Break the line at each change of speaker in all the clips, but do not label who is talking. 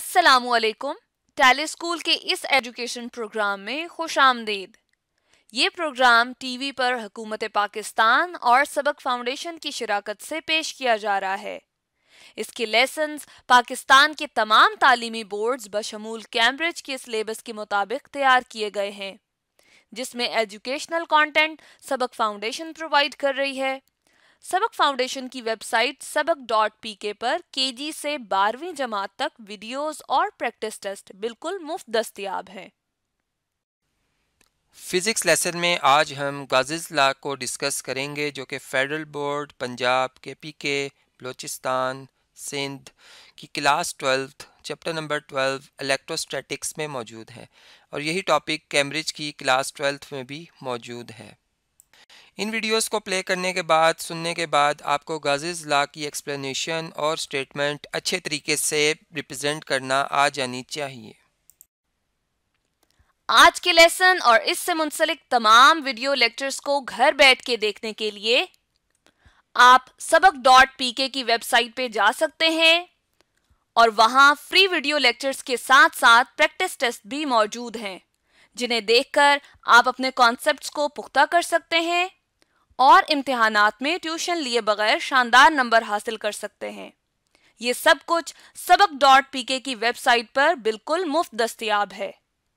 अस्सलामुअलैकुम। Tally school के इस एजुकेशन प्रोग्राम में खुशामदीद। ये प्रोग्राम टीवी पर हुकूमत पाकिस्तान और सबक फाउंडेशन की शिराकत से पेश किया जा रहा है। इसके लेसन्स पाकिस्तान के तमाम तालीमी बोर्ड्स बशमूल कैम्ब्रिज के सिलेबस के मुताबिक तैयार किए गए हैं, जिसमें educational content Sabaq foundation provide कर रही है। सबक फाउंडेशन की वेबसाइट sabak.pk पर केजी से 12वीं जमात तक वीडियोस और प्रैक्टिस टेस्ट बिल्कुल मुफ्त दस्तयाब हैं।
फिज़िक्स लेसन में आज हम गाज़िज़ लॉ को डिस्कस करेंगे, जो कि federal board Punjab KPK Balochistan Sindh की क्लास 12 चैप्टर नंबर 12 इलेक्ट्रोस्टैटिक्स में मौजूद है, और यही टॉपिक कैम्ब्रिज की क्लास 12 में भी मौजूद है। इन वीडियोस को प्ले करने के बाद, सुनने के बाद आपको गाज़िज़ लॉ की एक्सप्लेनेशन और स्टेटमेंट अच्छे तरीके से रिप्रेजेंट करना आ जानी चाहिए।
आज के लेसन और इससे मुंसलिक तमाम वीडियो लेक्चर्स को घर बैठ के देखने के लिए आप sabak.pk की वेबसाइट पे जा सकते हैं, और वहां फ्री वीडियो लेक्चर्स के साथ साथ प्रैक्टिस टेस्ट भी मौजूद हैं, जिन्हें देखकर आप अपने कॉन्सेप्ट्स को पुख्ता कर सकते हैं और इम्तिहानात में ट्यूशन लिए बगैर शानदार नंबर हासिल कर सकते हैं। ये सब कुछ sabak.pk की वेबसाइट पर बिल्कुल मुफ्त दस्तयाब है।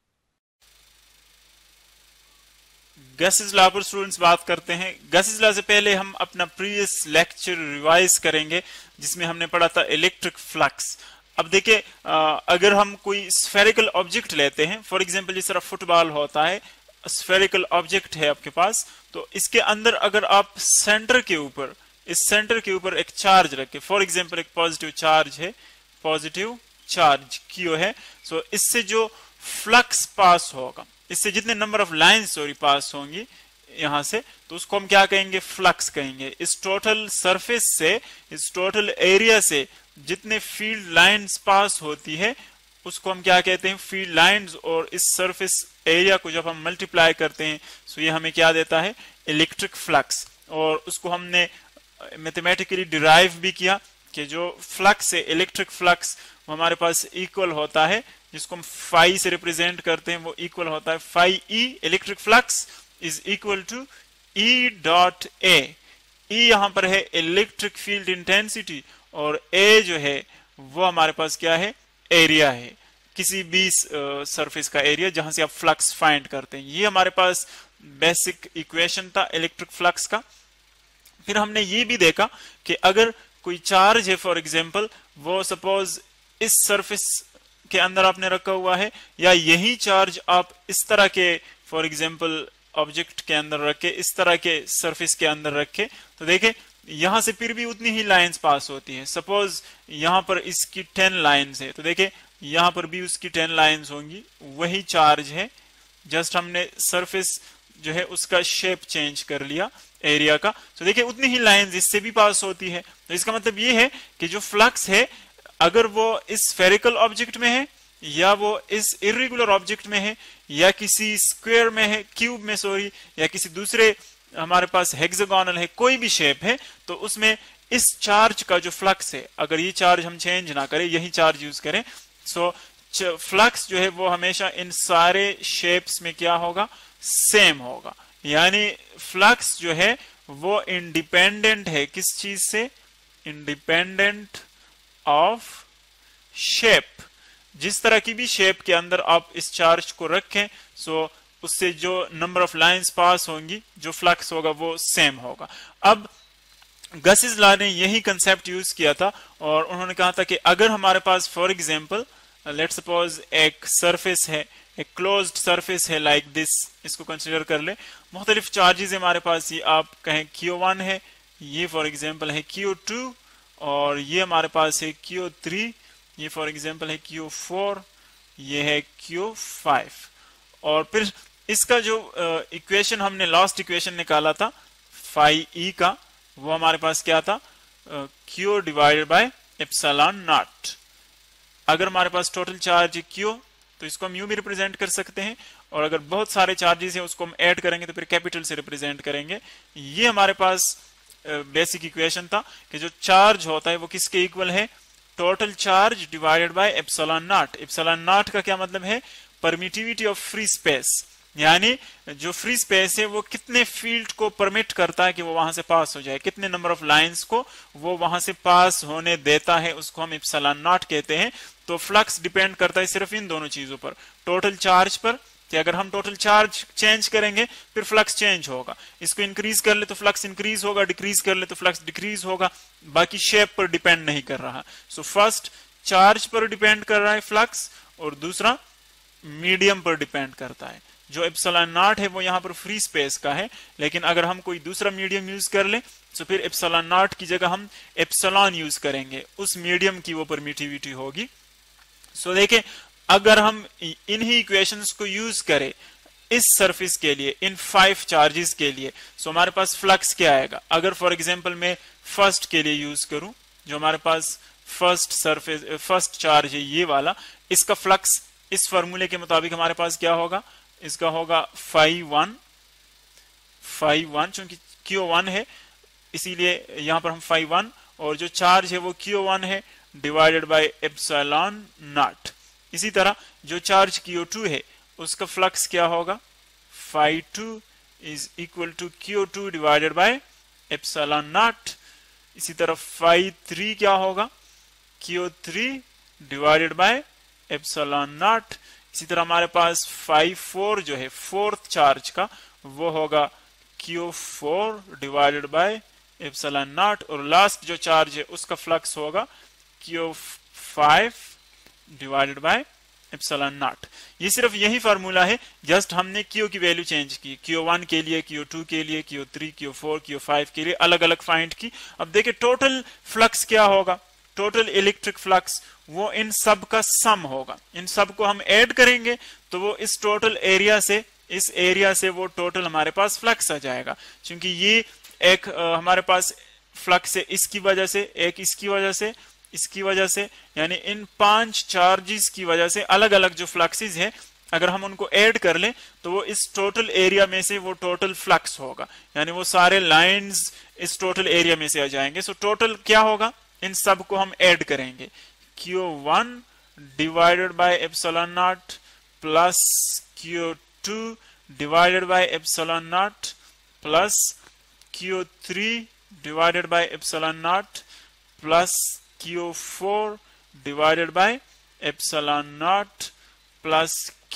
गाज़िज़ लॉ पर स्टूडेंट्स बात करते हैं। गाज़िज़ लॉ से पहले हम अपना प्रीवियस लेक्चर रिवाइज करेंगे, जिसमें हमने पढ़ा था इलेक्ट्रिक फ्लक्स। अब देखिए, अगर हम कोई स्फेरिकल ऑब्जेक्ट लेते हैं, फॉर एग्जांपल जिस तरह फुटबॉल होता है, स्फेरिकल ऑब्जेक्ट है आपके पास, तो इसके अंदर अगर आप सेंटर के ऊपर, इस सेंटर के ऊपर एक चार्ज रखें, फॉर एग्जांपल एक पॉजिटिव चार्ज है, पॉजिटिव चार्ज क्यू है, सो इससे जो फ्लक्स पास होगा, इससे जितने नंबर ऑफ लाइंस पास होंगी यहां से, तो उसको हम क्या कहेंगे? फ्लक्स कहेंगे। इस टोटल सरफेस से, इस टोटल एरिया से जितने फील्ड लाइंस पास होती है, उसको हम क्या कहते हैं? Field lines. और इस सरफेस एरिया को जब हम मल्टीप्लाई करते हैं, तो ये हमें क्या देता है? Electric flux. और उसको हमने मैथमेटिकली डिराइव भी किया कि जो फ्लक्स है, इलेक्ट्रिक फ्लक्स, वो हमारे पास इक्वल होता है, जिसको हम फाई से रिप्रेजेंट करते हैं, वो इक्वल होता है phi E. Electric flux is equal to E dot A. E यहां पर है इलेक्ट्रिक फील्ड इंटेंसिटी, और ए जो है वो हमारे पास क्या है? एरिया है, किसी भी सरफेस का एरिया जहां से आप फ्लक्स फाइंड करते हैं। ये हमारे पास बेसिक इक्वेशन था इलेक्ट्रिक फ्लक्स का। फिर हमने ये भी देखा कि अगर कोई चार्ज है, फॉर एग्जांपल, वो सपोज इस सरफेस के अंदर आपने रखा हुआ है, या यही चार्ज आप इस तरह के, फॉर एग्जांपल, ऑब्जेक्ट के अंदर रखे, इस तरह के सरफेस के अंदर रखे, तो देखें यहां से फिर भी उतनी ही लाइंस पास होती हैं। सपोज यहां पर इसकी 10 लाइंस है, तो देखें यहां पर भी उसकी 10 लाइंस होंगी, वही चार्ज है, जस्ट हमने सरफेस जो है उसका शेप चेंज कर लिया एरिया का। तो देखिए उतनी ही लाइंस इससे भी पास होती है। तो इसका मतलब ये है कि जो फ्लक्स है, अगर वो इस स्फेरिकल ऑब्जेक्ट में है, या वो इस इर्रेगुलर ऑब्जेक्ट में है, या किसी स्क्वायर में है, क्यूब में सॉरी, या किसी दूसरे हमारे पास हेक्सागोनल है, कोई भी शेप है, तो उसमें इस चार्ज का जो फ्लक्स है, अगर ये चार्ज हम चेंज ना करें, यही चार्ज यूज करें, सो फ्लक्स जो है वो हमेशा इन सारे शेप्स में क्या होगा? सेम होगा। यानी फ्लक्स जो है वो इंडिपेंडेंट है किस चीज से? Independent of shape. जिस तरह की भी शेप के अंदर आप इस चार्ज को रखें, सो उससे जो नंबर ऑफ लाइंस पास होंगी, जो फ्लक्स होगा वो सेम होगा। अब गाज़िज़ लॉ ने यही कंसेप्ट यूज किया था, और उन्होंने कहा था कि अगर हमारे पास फॉर एग्जांपल लेट्स सपोज एक सरफेस है, एक क्लोज्ड सरफेस है लाइक दिस, इसको कंसीडर कर ले, मुख्तलिफ चार्जेस हमारे पास, ये आप कहें Q1 है, ये फॉर एग्जांपल है Q2, और ये हमारे पास है Q3, ये फॉर एग्जांपल है Q4, ये है Q5। और फिर इसका जो इक्वेशन हमने लास्ट इक्वेशन निकाला था फाई ई का, वो हमारे पास क्या था? Q divided by epsilon naught. अगर हमारे पास टोटल चार्ज है Q, तो इसको हम यूं भी रिप्रेजेंट कर सकते हैं, और अगर बहुत सारे चार्जेस हैं उसको हम ऐड करेंगे तो फिर कैपिटल से रिप्रेजेंट करेंगे। ये हमारे पास बेसिक इक्वेशन था कि जो चार्ज होता है वो किसके इक्वल है? Total charge divided by epsilon naught. Epsilon naught का क्या मतलब है? परमिटिविटी ऑफ फ्री स्पेस, यानी जो फ्री स्पेस है वो कितने फील्ड को परमिट करता है कि वो वहां से पास हो जाए, कितने नंबर ऑफ लाइंस को वो वहां से पास होने देता है, उसको हम एप्सिलॉन नॉट कहते हैं। तो फ्लक्स डिपेंड करता है सिर्फ इन दोनों चीजों पर, टोटल चार्ज पर, कि अगर हम टोटल चार्ज चेंज करेंगे फिर फ्लक्स चेंज होगा, इसको इंक्रीज कर ले तो फ्लक्स इंक्रीज होगा, डिक्रीज कर ले तो फ्लक्स डिक्रीज होगा, बाकी शेप पर डिपेंड नहीं कर रहा। सो फर्स्ट चार्ज पर डिपेंड कर रहा है फ्लक्स, और दूसरा मीडियम पर डिपेंड करता है। जो एप्सिलॉन नॉट है वो यहाँ पर फ्री स्पेस का है, लेकिन अगर हम कोई दूसरा मीडियम यूज कर ले तो फिर एप्सिलॉन नॉट की जगह हम एप्सिलॉन यूज करेंगे, उस मीडियम की वो परमिटिविटी होगी। सो देखिए, अगर हम इन ही इक्वेशंस को यूज करें इस सरफेस के लिए, इन 5 चार्जेस के लिए, सो हमारे पास फ्लक्स क्या आएगा? अगर फॉर एग्जांपल मैं फर्स्ट के लिए यूज करूं, जो हमारे पास फर्स्ट सरफेस फर्स्ट चार्ज है ये वाला, इसका फ्लक्स इस फॉर्मूले के मुताबिक हमारे पास क्या होगा? इसका होगा φ1, चूंकि Q1 है इसीलिए यहां पर हम φ1, और जो चार्ज है वो Q1 है डिवाइडेड बाय एप्सिलॉन नॉट। इसी तरह जो चार्ज Q2 है उसका फ्लक्स क्या होगा? φ2 is equal to Q2 divided by epsilon naught. इसी तरह φ3 क्या होगा? Q3 divided by epsilon naught. इसी तरह हमारे पास φ4 जो है फोर्थ चार्ज का, वो होगा Q4 divided by epsilon naught, और लास्ट जो चार्ज है उसका फ्लक्स होगा Q5 divided by epsilon naught. ये सिर्फ यही फार्मूला है, जस्ट हमने Q की वैल्यू चेंज की, Q1 के लिए, Q2 के लिए, Q3, Q4, Q5 के लिए अलग अलग फाइंड की। अब देखिए टोटल फ्लक्स क्या होगा? टोटल इलेक्ट्रिक फ्लक्स वो इन सब का सम होगा, इन सब को हम ऐड करेंगे तो वो इस टोटल एरिया से, इस एरिया से वो टोटल हमारे पास फ्लक्स आ जाएगा। क्योंकि ये एक हमारे पास फ्लक्स है इसकी वजह से, एक इसकी वजह से, इसकी वजह से, यानी इन 5 चार्जेस की वजह से अलग अलग जो फ्लक्सेस है, अगर हम उनको ऐड कर लें तो वो इस टोटल एरिया में से वो टोटल फ्लक्स होगा, यानी वो सारे लाइंस इस टोटल एरिया में से आ जाएंगे। सो टोटल क्या होगा? इन सब को हम ऐड करेंगे, Q1 divided by epsilon naught plus Q2 divided by epsilon naught plus Q3 divided by epsilon naught plus Q4 divided by epsilon naught plus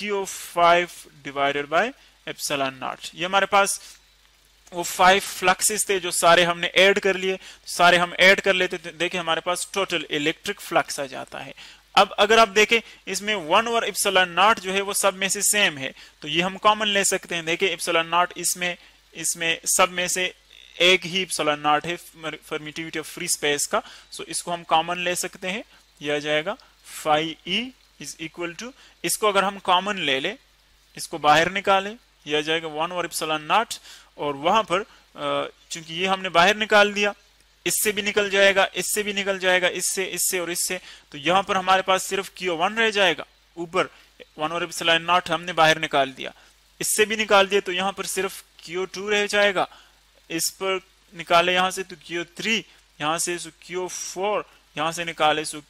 Q5 divided by epsilon naught. ये हमारे पास वो 5 fluxes थे जो सारे हमने add कर लिए, सारे हम ऐड कर लेते थे, देखिए हमारे पास टोटल इलेक्ट्रिक फ्लक्स आ जाता है। अब अगर आप देखें इसमें 1 और एप्सिलॉन नॉट जो है वो सब में से सेम है, तो ये हम कॉमन ले सकते हैं। देखिए एप्सिलॉन नॉट इसमें सब में से एक ही एप्सिलॉन नॉट है, परमिटिविटी ऑफ फ्री स्पेस का, सो इसको हम कॉमन ले सकते हैं। यह आ जाएगा φe इज इक्वल टू, इसको अगर हम कॉमन ले ले, इसको बाहर निकाले, यह आ जाएगा 1 और एप्सिलॉन नॉट, और वहां पर चूंकि ये हमने बाहर निकाल दिया, इससे भी निकल जाएगा, इससे भी निकल जाएगा, इससे और इससे, तो यहां पर हमारे पास सिर्फ Q1 रह जाएगा। ऊपर 1 और एप्सिलॉन नॉट हमने बाहर निकाल दिया, इससे भी निकाल दिया, तो यहां पर सिर्फ Q2 रह जाएगा। इस पर निकाले यहां से तो Q3, यहां से Q4, यहां से निकाले सो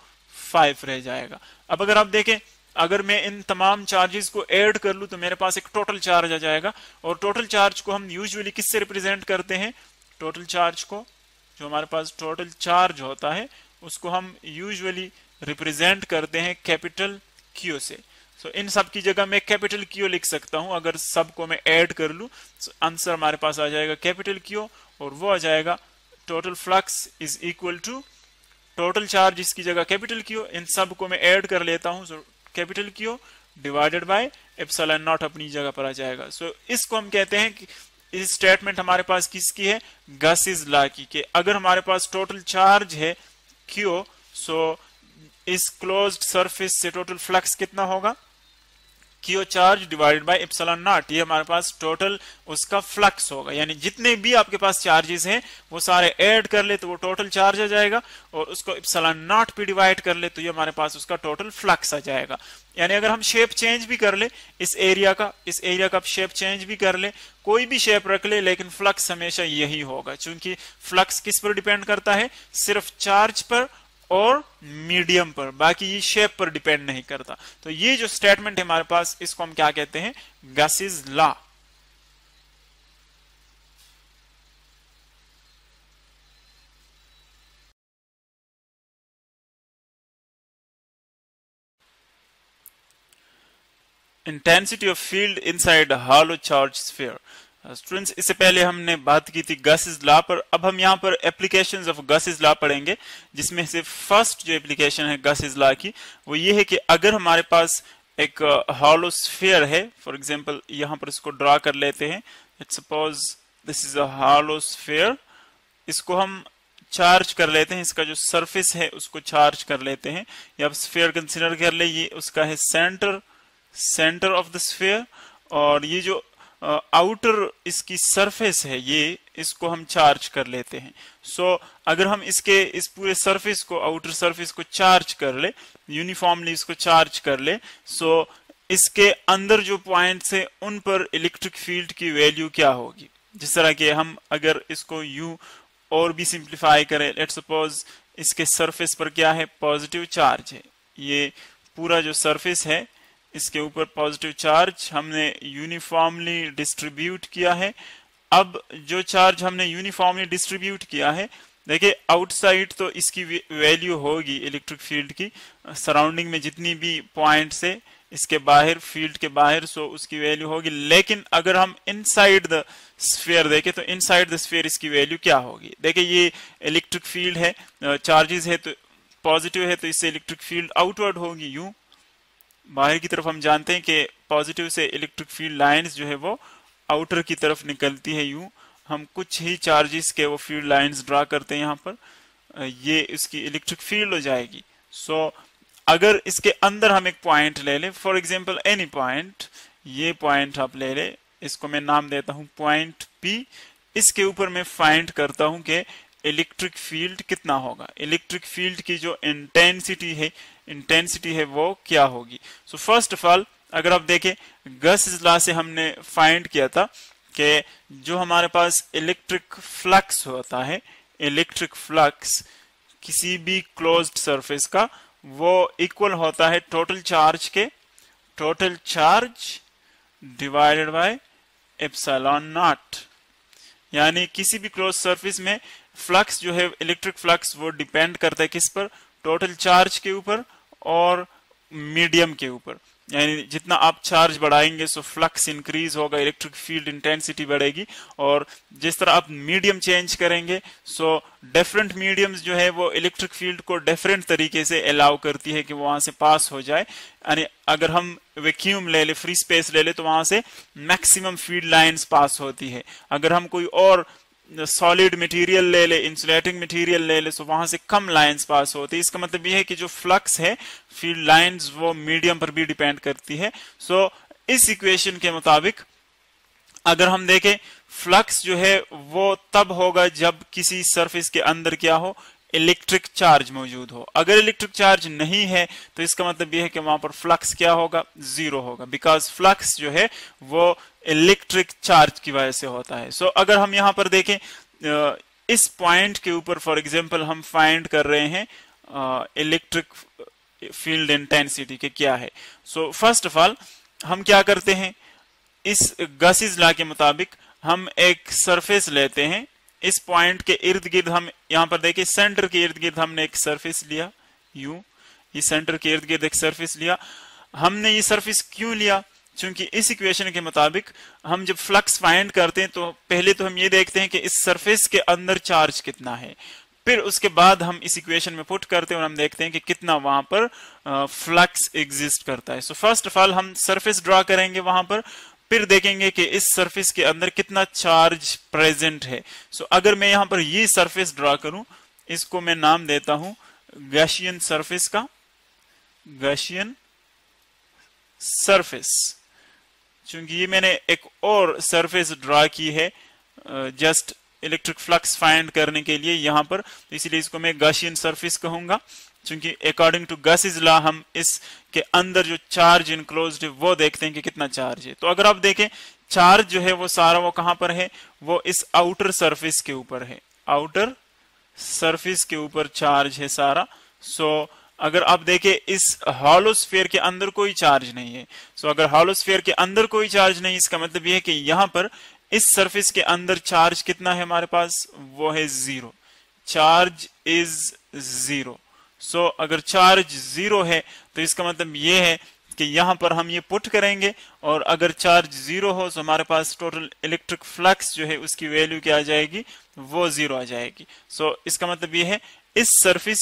Q5 रह जाएगा। अब अगर आप देखें, अगर मैं इन तमाम चार्जेस को ऐड कर लूं तो मेरे पास एक टोटल चार्ज आ जाएगा, और टोटल चार्ज को हम यूजुअली किससे रिप्रेजेंट करते हैं? टोटल चार्ज को, जो हमारे पास टोटल चार्ज होता है उसको हम यूजुअली रिप्रेजेंट करते हैं कैपिटल Q से। सो इन सब की जगह मैं कैपिटल Q लिख सकता हूं। अगर सबको मैं ऐड कर लूं तो आंसर हमारे पास आ जाएगा कैपिटल Q, और वो आ जाएगा total flux is equal to total charge, इसकी जगह कैपिटल Q, इन सब को मैं ऐड कर लेता हूं, so capital Q divided by epsilon naught अपनी जगह पर आ जाएगा। सो इसको हम कहते हैं कि इस स्टेटमेंट हमारे पास किसकी है? गॉसिस लॉ की, कि अगर हमारे पास टोटल चार्ज है Q, सो इस क्लोज्ड सरफेस से टोटल फ्लक्स कितना होगा? Q charge divided by epsilon naught, ये हमारे पास टोटल उसका फ्लक्स होगा। यानी जितने भी आपके पास चार्जेस हैं वो सारे ऐड कर ले तो वो टोटल चार्ज आ जाएगा, और उसको एप्सिलॉन नॉट पे डिवाइड कर ले तो ये हमारे पास उसका टोटल फ्लक्स आ जाएगा। यानी अगर हम शेप चेंज भी कर ले इस एरिया का शेप चेंज भी कर ले, कोई भी शेप रख ले, लेकिन फ्लक्स हमेशा यही होगा, क्योंकि फ्लक्स किस पर डिपेंड करता है? सिर्फ चार्ज पर और मीडियम पर, बाकी ये शेप पर डिपेंड नहीं करता। तो ये जो स्टेटमेंट है हमारे पास, इसको हम क्या कहते हैं, Gauss's law. Intensity of field inside hollow charge sphere. Students, इससे पहले हमने बात की थी गॉसिस लॉ पर। अब हम यहाँ पर एप्लीकेशंस ऑफ गॉसिस लॉ पढ़ेंगे, जिसमें से फर्स्ट जो एप्लीकेशन है गॉसिस लॉ की वो ये है कि अगर हमारे पास एक हॉलो स्फीयर है, फॉर एग्जांपल यहाँ पर इसको ड्रा कर लेते हैं, let's suppose this is a hollow sphere, इसको हम चार्ज कर लेते हैं, इसका जो सरफेस है उसको चार्ज कर लेते हैं, या स्फीयर कंसिडर कर ले, ये उसका है सेंटर ऑफ द स्फीयर, और ये जो आउटर इसकी सरफेस है ये, इसको हम चार्ज कर लेते हैं। सो अगर हम इस पूरे सरफेस को, आउटर सरफेस को चार्ज कर ले, यूनिफॉर्मली इसको चार्ज कर ले, सो इसके अंदर जो पॉइंट्स है उन पर इलेक्ट्रिक फील्ड की वैल्यू क्या होगी। जिस तरह के हम अगर इसको यूं और भी सिंप्लीफाई करें, लेट्स सपोज इसके सरफेस पर क्या है, पॉजिटिव चार्ज है, ये पूरा जो सरफेस है इसके ऊपर पॉजिटिव चार्ज हमने यूनिफॉर्मली डिस्ट्रीब्यूट किया है। अब जो चार्ज हमने यूनिफॉर्मली डिस्ट्रीब्यूट किया है, देखिए आउटसाइड तो इसकी वैल्यू होगी इलेक्ट्रिक फील्ड की, सराउंडिंग में जितनी भी पॉइंट्स है इसके बाहर, फील्ड के बाहर, सो उसकी वैल्यू होगी। लेकिन अगर हम इनसाइड द स्फीयर देखें तो इनसाइड द स्फीयर इसकी वैल्यू क्या होगी। देखिए ये इलेक्ट्रिक फील्ड है, चार्जेस है तो पॉजिटिव है, तो इससे इलेक्ट्रिक फील्ड आउटवर्ड होगी, यूं बाहर की तरफ। हम जानते हैं कि पॉजिटिव से इलेक्ट्रिक फील्ड लाइंस जो है वो आउटर की तरफ निकलती है, यूं हम कुछ ही चार्जेस के वो फील्ड लाइंस ड्रा करते हैं यहाँ पर, ये इसकी इलेक्ट्रिक फील्ड हो जाएगी। सो अगर इसके अंदर हम एक पॉइंट ले लें, फॉर एग्जांपल एनी पॉइंट, ये पॉइंट आप ले ले, इसको मैं नाम देता हूं पॉइंट P, इसके ऊपर मैं फाइंड करता हूं कि इलेक्ट्रिक फील्ड कितना होगा, इलेक्ट्रिक फील्ड की जो इंटेंसिटी है वो क्या होगी। सो फर्स्ट ऑफ ऑल अगर आप देखें गॉसिस लॉ से हमने फाइंड किया था कि जो हमारे पास इलेक्ट्रिक फ्लक्स होता है, इलेक्ट्रिक फ्लक्स किसी भी क्लोज्ड सरफेस का, वो इक्वल होता है टोटल चार्ज के, total charge divided by epsilon naught. यानी किसी भी क्लोज सरफेस में फ्लक्स जो है, इलेक्ट्रिक फ्लक्स, वो डिपेंड करता है किस पर, टोटल चार्ज के ऊपर और मीडियम के ऊपर। यानी जितना आप चार्ज बढ़ाएंगे सो फ्लक्स इंक्रीज होगा, इलेक्ट्रिक फील्ड इंटेंसिटी बढ़ेगी, और जिस तरह आप मीडियम चेंज करेंगे सो डिफरेंट मीडियम्स जो है वो इलेक्ट्रिक फील्ड को डिफरेंट तरीके से अलाउ करती है कि वो वहां से पास हो जाए। यानी अगर हम वैक्यूम ले ले, फ्री स्पेस ले ले, तो वहां से मैक्सिमम फील्ड लाइंस पास होती है। अगर हम कोई और सॉलिड मटेरियल ले ले, इंसुलेटिंग मटेरियल ले ले, तो वहां से कम लाइंस पास होती है। इसका मतलब यह है कि जो फ्लक्स है, फील्ड लाइंस, वो मीडियम पर भी डिपेंड करती है। सो इस इक्वेशन के मुताबिक अगर हम देखें, फ्लक्स जो है वो तब होगा जब किसी सरफेस के अंदर क्या हो, इलेक्ट्रिक चार्ज मौजूद हो। अगर इलेक्ट्रिक चार्ज नहीं है तो इसका मतलब यह है कि वहां पर फ्लक्स क्या होगा, जीरो होगा, बिकॉज फ्लक्स जो है वो इलेक्ट्रिक चार्ज की वजह से होता है। सो अगर हम यहां पर देखें, इस पॉइंट के ऊपर फॉर एग्जांपल हम फाइंड कर रहे हैं इलेक्ट्रिक फील्ड इंटेंसिटी के क्या है। सो फर्स्ट ऑफ ऑल हम क्या करते हैं, इस गॉसिस लॉ के मुताबिक हम एक सरफेस लेते हैं, इस पॉइंट के इर्द गिर्द, हम यहां पर देखिए सेंटर के इर्द गिर्द हमने एक सरफेस लिया, यूं ये सेंटर के इर्द गिर्द एक सरफेस लिया। हमने ये सरफेस क्यों लिया, क्योंकि इस इक्वेशन के मुताबिक हम जब फ्लक्स फाइंड करते हैं तो पहले तो हम ये देखते हैं कि इस सरफेस के अंदर चार्ज कितना है, फिर उसके बाद हम इस इक्वेशन में पुट करते हैं और हम देखते हैं कि कितना वहां पर फ्लक्स एग्जिस्ट करता है। सो फर्स्ट ऑफ ऑल हम सरफेस ड्रॉ करेंगे वहां पर, फिर देखेंगे कि इस सरफेस के अंदर कितना चार्ज प्रेजेंट है। सो अगर मैं यहां पर ये सरफेस ड्रॉ करूं, इसको मैं नाम देता हूं गॉसियन सरफेस का, गॉसियन सरफेस, क्योंकि ये मैंने एक और सरफेस ड्रॉ की है जस्ट इलेक्ट्रिक फ्लक्स फाइंड करने के लिए यहां पर, तो इसलिए इसको मैं गॉसियन सरफेस कहूंगा, क्योंकि अकॉर्डिंग टू गॉसिस लॉ हम इसके अंदर जो चार्ज इनक्लोज्ड है वो देखते हैं कि कितना चार्ज है। तो अगर आप देखें चार्ज जो है वो सारा वो कहां पर है, वो इस आउटर सरफेस के ऊपर है, आउटर सरफेस के ऊपर चार्ज है सारा। सो अगर आप देखें इस हॉलो स्फीयर के अंदर कोई चार्ज नहीं है, सो अगर हॉलो स्फीयर के अंदर कोई चार्ज नहीं, इसका मतलब यह है कि यहां पर इस सरफेस के अंदर चार्ज कितना है हमारे पास, वो है 0, चार्ज इज 0। सो अगर चार्ज 0 है तो इसका मतलब यह है कि यहां पर हम ये पुट करेंगे, और अगर चार्ज 0 हो तो हमारे पास टोटल इलेक्ट्रिक फ्लक्स जो है उसकी वैल्यू क्या आ जाएगी, वो 0 आ जाएगी। सो इसका मतलब ये है इस सरफेस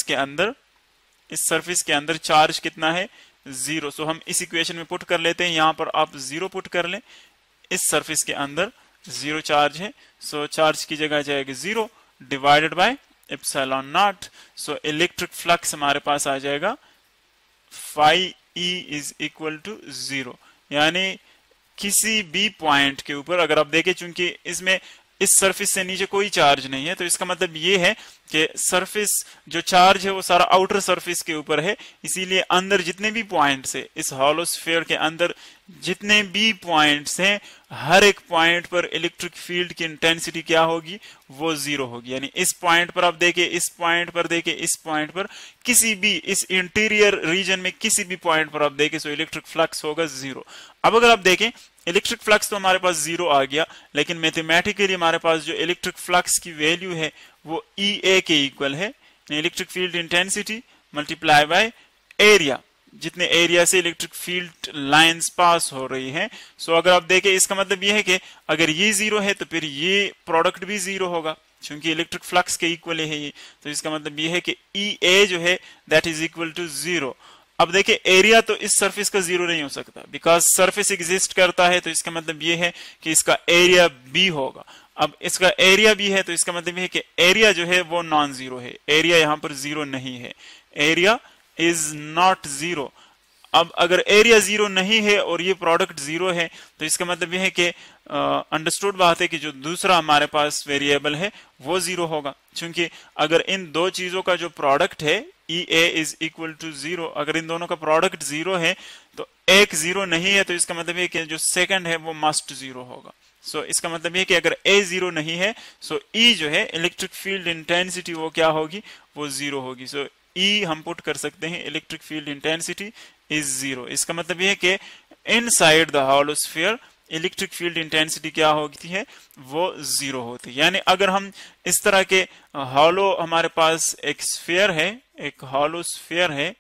के अंदर चार्ज कितना है, 0। सो हम इस इक्वेशन में पुट कर लेते हैं, यहां पर आप 0 पुट कर लें, इस सरफेस के अंदर 0 चार्ज है, सो चार्ज की जगह आ जाएगा 0 divided by epsilon naught. So electric flux हमारे पास आ जाएगा phi E is equal to 0, यानी किसी भी पॉइंट के ऊपर अगर आप देखें, चूंकि इसमें इस सरफेस से नीचे कोई चार्ज नहीं है, तो इसका मतलब ये है कि सरफेस जो चार्ज है वो सारा आउटर सरफेस के ऊपर है, इसीलिए अंदर जितने भी पॉइंट्स है, इस हॉलो स्फीयर के अंदर जितने भी पॉइंट्स हैं, हर एक पॉइंट पर इलेक्ट्रिक फील्ड की इंटेंसिटी क्या होगी, वो 0 होगी। यानी इस पॉइंट पर आप देखें, इस पॉइंट पर देखें, इस पॉइंट पर, किसी भी इस इंटीरियर रीजन में किसी भी पॉइंट पर आप देखें, सो इलेक्ट्रिक फ्लक्स होगा 0। अब अगर आप देखें इलेक्ट्रिक फ्लक्स तो हमारे पास 0 आ गया, लेकिन मैथमेटिकली हमारे पास जो इलेक्ट्रिक फ्लक्स की वैल्यू है वो EA के इक्वल है, electric field intensity multiply by area, जितने एरिया से इलेक्ट्रिक फील्ड लाइंस पास हो रही हैं। सो अगर आप देखें, इसका मतलब ये है कि अगर ये 0 है तो फिर ये प्रोडक्ट भी 0 होगा, क्योंकि इलेक्ट्रिक फ्लक्स के इक्वल है ये। तो इसका मतलब ये है कि EA जो है दैट इज इक्वल टू 0। अब देखिए एरिया तो इस सरफेस का 0 नहीं हो सकता, बिकॉज सरफेस एग्जिस्ट करता है, तो इसका मतलब ये है कि इसका एरिया B होगा। अब इसका एरिया B है तो इसका मतलब ये है कि एरिया जो है वो नॉन 0 है, एरिया यहां पर 0 नहीं है, एरिया इज नॉट 0। अब अगर एरिया 0 नहीं है और ये प्रोडक्ट 0 है, तो इसका मतलब ये है कि अंडरस्टूड बात है कि जो दूसरा हमारे पास वेरिएबल है वो 0 होगा, क्योंकि अगर इन दो चीजों का जो प्रोडक्ट है EA इज इक्वल टू 0, अगर इन दोनों का प्रोडक्ट 0 है तो एक 0 नहीं है, तो इसका मतलब है कि जो सेकंड है वो मस्ट 0 होगा। सो इसका मतलब ये कि अगर A 0 नहीं है, सो E जो है इलेक्ट्रिक फील्ड इंटेंसिटी वो क्या होगी, वो 0 होगी। सो E हम पुट कर सकते हैं इलेक्ट्रिक फील्ड इंटेंसिटी इज 0। इसका मतलब यह है कि inside the hollow sphere electric field intensity क्या होती है, वो 0 होती है। यानी अगर हम इस तरह के हॉलो, हमारे पास एक स्फीयर है, एक हॉलो स्फीयर है,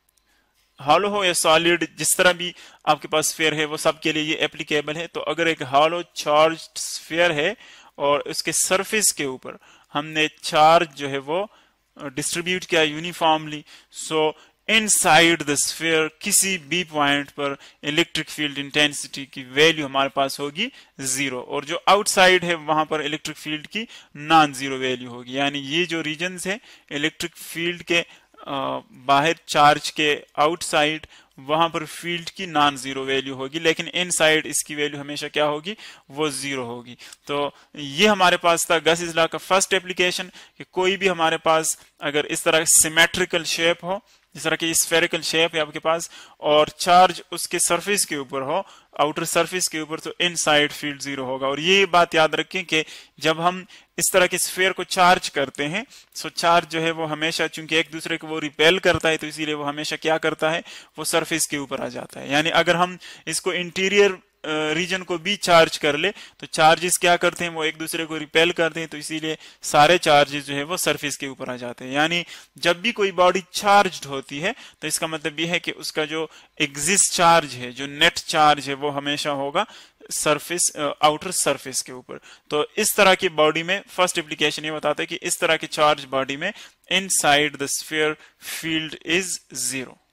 हॉलो हो या सॉलिड, जिस तरह भी आपके पास स्फीयर है वो सब के लिए ये एप्लीकेबल है। तो अगर एक हॉलो चार्ज्ड स्फीयर है और उसके सरफेस के ऊपर हमने चार्ज जो है वो डिस्ट्रीब्यूट किया uniformly, so inside the sphere किसी भी पॉइंट पर इलेक्ट्रिक फील्ड इंटेंसिटी की वैल्यू हमारे पास होगी 0, और जो आउटसाइड है वहां पर इलेक्ट्रिक फील्ड की नॉन 0 वैल्यू होगी। यानी ये जो रीजन्स है इलेक्ट्रिक फील्ड के बाहर, चार्ज के आउटसाइड, वहां पर फील्ड की नॉन 0 वैल्यू होगी, लेकिन इनसाइड इसकी वैल्यू हमेशा क्या होगी, वो 0 होगी। तो ये हमारे पास था गॉसिस लॉ का फर्स्ट एप्लीकेशन, कि कोई भी हमारे पास अगर इस तरह सिमेट्रिकल शेप हो, जिस तरह की स्फेरिकल शेप है आपके पास, और चार्ज उसके सरफेस के ऊपर हो, आउटर सरफेस के ऊपर, तो इनसाइड फील्ड 0 होगा। और ये बात याद रखें कि जब हम इस तरह के स्फीयर को चार्ज करते हैं, सो चार्ज जो है वो हमेशा, चूंकि एक दूसरे को वो रिपेल करता है, तो इसीलिए वो हमेशा क्या करता है, वो सरफेस के ऊपर आ जाता है। यानी अगर हम इसको इंटीरियर रीजन को भी चार्ज कर ले, तो चार्जेस क्या करते हैं, वो एक दूसरे को रिपेल करते हैं, तो इसीलिए सारे चार्जेस जो है वो सरफेस के ऊपर आ जाते हैं। यानी जब भी कोई बॉडी चार्ज्ड होती है, तो इसका मतलब ये है कि उसका जो एग्जिस्ट चार्ज है, जो नेट चार्ज है, वो हमेशा होगा सरफेस, आउटर सरफेस के ऊपर। तो इस तरह की बॉडी में फर्स्ट एप्लीकेशन ये बताता है कि इस तरह की चार्ज बॉडी में inside the sphere field is 0।